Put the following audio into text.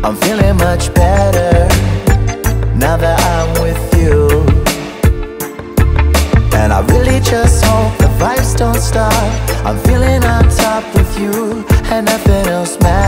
I'm feeling much better now that I'm with you. And I really just hope the vibes don't stop. I'm feeling on top with you, and nothing else matters.